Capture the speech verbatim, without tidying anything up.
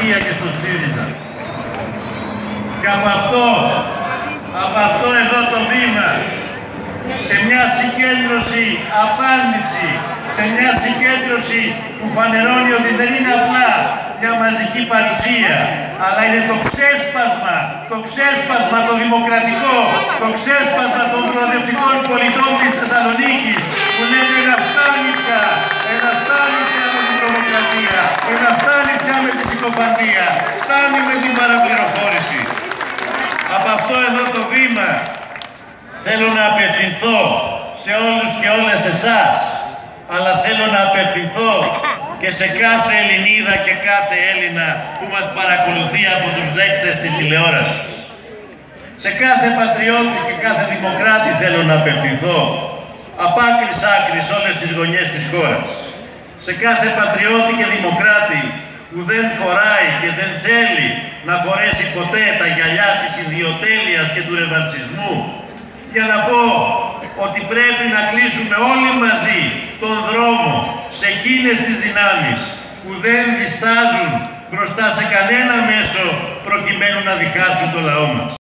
και στον ΣΥΡΙΖΑ. Και από αυτό, από αυτό εδώ το βήμα, σε μια συγκέντρωση απάντηση, σε μια συγκέντρωση που φανερώνει ότι δεν είναι απλά μια μαζική παρουσία, αλλά είναι το ξέσπασμα, το ξέσπασμα το δημοκρατικό, το ξέσπασμα των προοδευτικών πολιτών της Θεσσαλονίκης, που λένε να φτάνει πια, ένα φτάνει πια με την τρομοκρατία, ένα φτάνει πια με τη συκοφαντία, φτάνει με την παραπληροφόρηση. Από αυτό εδώ το βήμα θέλω να απευθυνθώ σε όλους και όλες εσάς, αλλά θέλω να απευθυνθώ και σε κάθε Ελληνίδα και κάθε Έλληνα που μας παρακολουθεί από τους δέκτες της τηλεόρασης. Σε κάθε πατριώτη και κάθε δημοκράτη θέλω να απευθυνθώ, απ' άκρης άκρης όλες τις γωνιές της χώρας. Σε κάθε πατριώτη και δημοκράτη που δεν φοράει και δεν θέλει να φορέσει ποτέ τα γυαλιά της ιδιοτέλειας και του ρεβανσισμού, για να πω ότι πρέπει να κλείσουμε όλοι μαζί τον δρόμο σε εκείνες τις δυνάμεις που δεν διστάζουν μπροστά σε κανένα μέσο προκειμένου να διχάσουν το λαό μας.